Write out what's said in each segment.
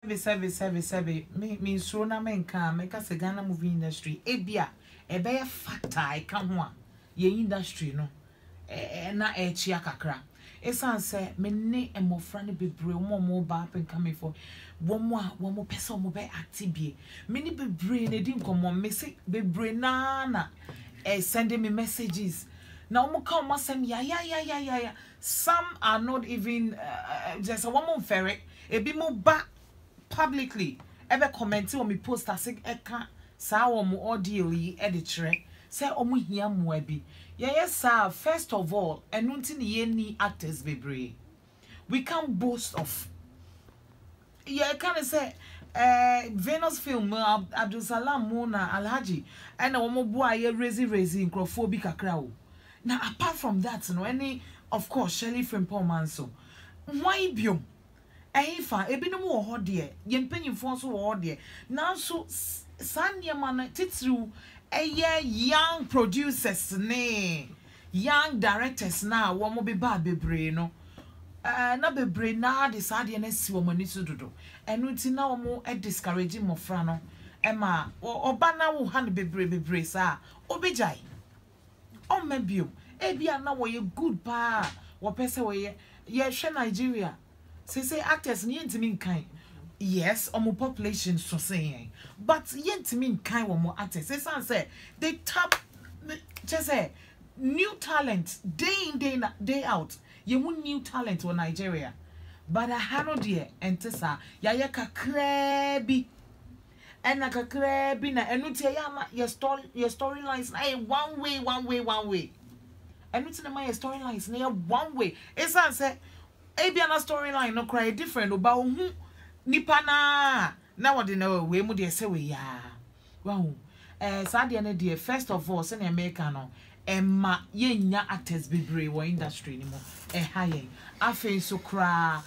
Sebe. Me so na menka meka se Ghana movie industry. Ebia ebe ya factor I ka ho a ye industry no. Na chia kakra. Esan se me ne emofra ne bebre mo ba up and coming for one person mo be active. Many bebre ne di nkomo me se bebre na sending me messages. Now mo come masem ya. Some are not even just a woman ferret. E bi mo ba publicly ever commenting on me post as eka sa wo mo audio yi editre say omo hia mo abi. Yes sir, first of all enunti ne ye ni actors bebre. We can't boast of. Yeah, kind of say Venus film Abdul Salam Mona Alhaji and omo boy ye rezi nkrofo kakra o. Now apart from that no any of course Shirley Frimpong Manso. Why biom? Fa ebinom wo ho de ye mpanyimfo so wo ho de now so sanya man titru young producers ne young directors na wo mo be ba bebre no na bebre na de sade na si wo mani so dodo enu ti na wo mo discourage mo fra no ma oba na wo ha ne bebre sa obejai o mabio ebia na wo ye good pa wo pese wo ye hwe Nigeria. Say actors yentimi nkan. Yes, omo population so saying. But yentimi nkan wo mo actors. Say they tap just say new talent day in day out. You want new talent in Nigeria. But I had dear entesa ya kakrebi. And na kakrebi na enuti ya your storylines na one way. Enuti na my storylines na one way. Esa say Ebiana storyline no cry different oba hu nipa na what dey know we mu dey say we ya wow sad na dey first of all say na America no emma yenya actors bebre wo industry ni mo haye afen so kra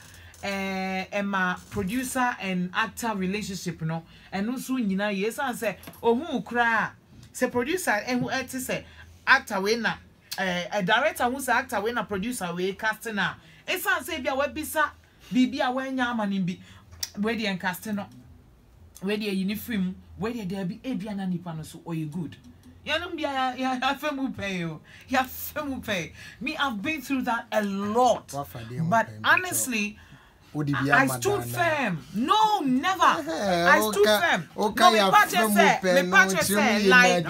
emma producer and actor relationship no eno so nyina yesan say ohun kra say producer ehu eti say actor we na a director who say actor we na producer we casting na esan say bia wabisa bibia wanya amanimbi we dey casting no we dey uniform we dey there be ebia na nipa no so oye good yanum bia ya femu pay o ya femu pay me I've been through that a lot but honestly I stood firm. No, never. I stood firm. No, me patch say like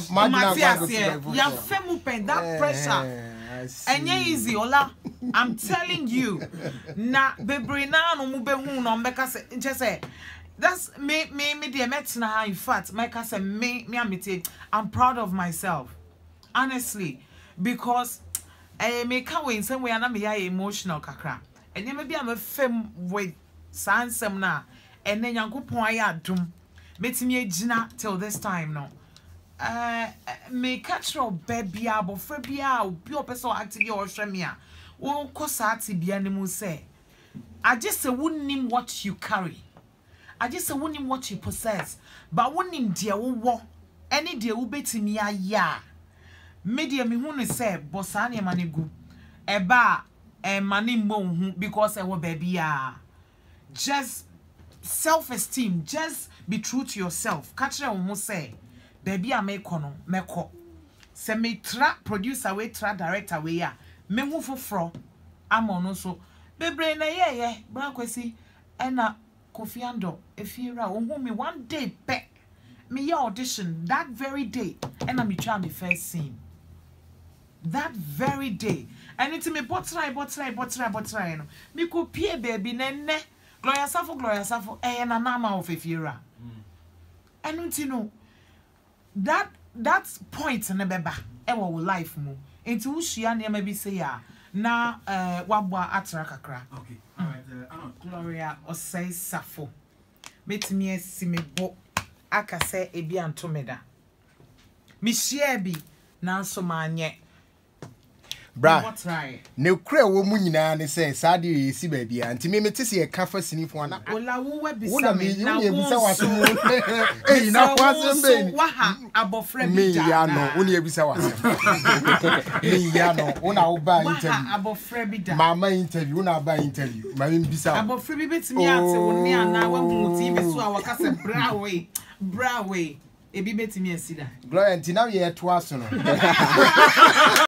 ya femu pen that pressure. Enye easy ola. I'm telling you. Na bebre na no mu be hu no mbeka say that's me the metina in fact make say me I'm proud of myself. Honestly, because me can we in some way na me ya emotional kakra. And you maybe I'm a fem with sansem na and then Yankopon aya dum metimi agina till this time no me catch your baby abo frebia obi opeso active or hwemia wo kosati bia ne mu say I just say wonnim what you carry. I just say wonnim what you possess but wonnim dia wo any dia wo betimi aya media me hu ne say bosa ne manegu eba money mo because I want baby just self-esteem, just be true to yourself. Catch them say baby I make no meko. Se me tra producer we tra director we ya me hu foforo amono so bebre na ye bra kwesi ena Kofi Ando efira wo hu me one day pe me your audition that very day ena me try me first scene that very day. And it's me botrai no. Me ko pie baby nenne. Gloria Safo na nama of efira. And unti no that point na beba e wo life mu. Enti wo hia na maybe say ya na wabwa atra kakra. Okay. All right. Gloria Osei Safo. Metimi esi me bo aka se ebi antomeda. Me share bi na so manye. bra ne kura wo mu nyina ne say sade ye si ba bia nti me mete se ye ka fa sinifo na ola wo wa bisa me na wo bisa waso eh na kwasem be wa ha abofra bi me ya no wo ne bisa waso me ya no wo na wo ba interview abofra bi da mama interview wo na ba interview ma me bisa abofra bi betimi ate wo ne ana wa hu ti be so a waka se bra we ebi betimi asida Gloria nti na ye to aso no